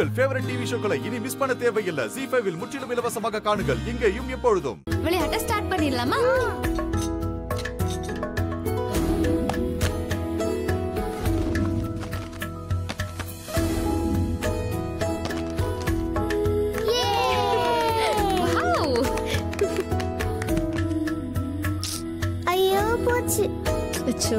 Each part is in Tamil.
உங்கள் ஃபேவரட் டிவி ஷோக்களை இனி மிஸ் பண்ண தேவையில்லை. ஜீ5 இல் முற்றிலும் இலவசமாக காணுங்கள். இங்கேயும் எப்பொழுதும். விளையாட்ட ஸ்டார்ட் பண்ணிடலாமா? ஐயோ போச்சு. அச்சோ.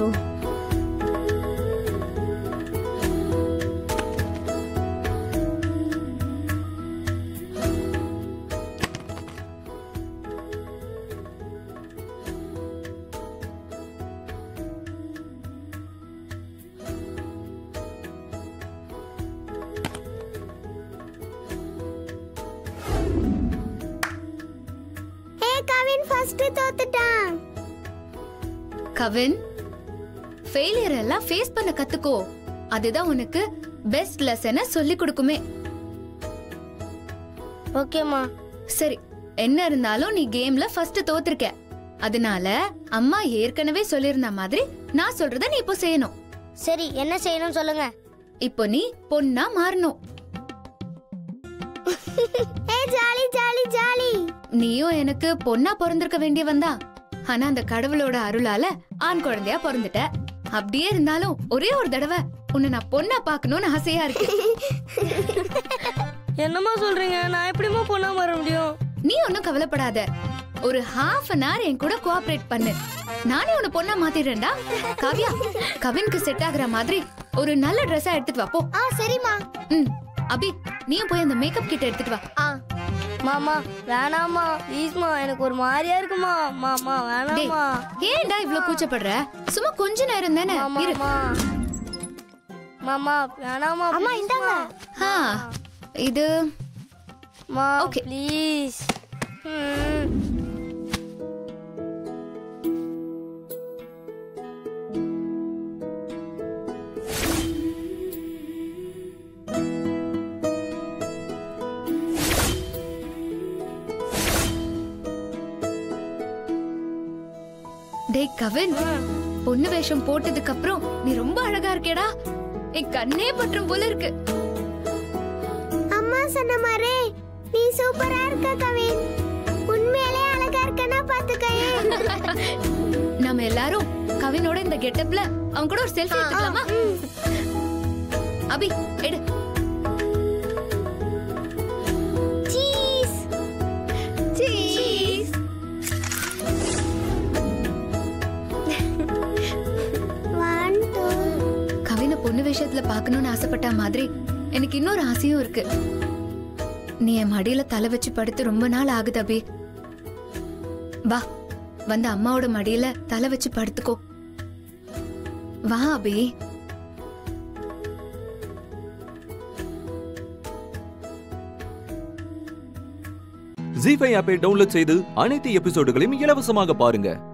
கவின் ஃபர்ஸ்ட் தோத்துட்டான். கவின், ஃபெயிலியர் எல்லாம் ஃபேஸ் பண்ண கத்துக்கோ. அதுதான் உனக்கு பெஸ்ட் லெசனை சொல்லி கொடுக்குமே. ஓகேமா. சரி, என்ன இருந்தாலும் நீ கேம்ல ஃபர்ஸ்ட் தோத்துருக்க. அதனால அம்மா ஏற்கனவே சொல்லிருந்த மாதிரி நான் சொல்றத நீ இப்போ செய்யணும். சரி, என்ன செய்யணும் சொல்லுங்க. இப்போ நீ பொண்ணா மாறணும். Jolly jolly jolly. நீயும் எனக்கு பொண்ணா பிறந்திருக்க வேண்டிய வந்தா, ஆனா அந்த கடவுளோட அருளால ஆண் குழந்தையா பிறந்துட்ட. அப்படியே இருந்தாலும் ஒரே ஒரு தடவை உன்னை நான் பொண்ணா பாக்கணும்னு ஆசையா இருக்கு. என்னமா சொல்றீங்க? நான் எப்படிமா பொண்ணா மாற முடியும்? நீ ஒன்னும் கவலைப்படாத. ஒரு half an hour என் கூட கோஆபரேட் பண்ணு. நானே உன்னை பொண்ணா மாத்திடுறேன்டா. காவ்யா, கவினுக்கு செட் ஆகுற மாதிரி ஒரு நல்ல ட்ரெஸ்ஸா எடுத்துட்டு வா போ. சரிம்மா. அபி, நீயும் போய் அந்த மேக்கப் கிட்ட எடுத்துட்டு வா. மாமா வேணாமா, ப்ளீஸ்மா, எனக்கு ஒரு மாதிரியா இருக்குமா. மாமா வேணாமா. ஏன்டா இவ்ளோ கூச்சப்படுற? சும்மா கொஞ்ச நேரம் தானே இரு. மாமா வேணாமா. அம்மா இந்தாங்க. இது மா ஓகே ப்ளீஸ். டேய் கவின், பொண்ணு வேஷம் போட்டதுக்கு அப்புறம் நீ ரொம்ப அழகா இருக்கேடா. என் கண்ணே பற்றும் போல இருக்கு. அம்மா சொன்ன மாதிரி நீ சூப்பரா இருக்க கவின். உண்மையிலே அழகா இருக்கனா பாத்துக்கயே. நாம எல்லாரும் கவினோட இந்த கெட்டப்ல அவன் கூட ஒரு செல்ஃபி எடுத்துக்கலாமா? அபி எடு. Cheese cheese. கவினை பொண்ணு விஷயத்துல பாக்கணும்னு ஆசைப்பட்ட மாதிரி எனக்கு இன்னொரு ஆசையும் இருக்கு. நீ என் மடியில தலை வச்சு படுத்து ரொம்ப நாள் ஆகுது அபி. வா, வந்து அம்மாவோட மடியில தலை வச்சு படுத்துக்கோ. வா அபி. ஜீ5 ஆப்பை டவுன்லோட் செய்து அனைத்து எபிசோடுகளையும் இலவசமாக பாருங்க.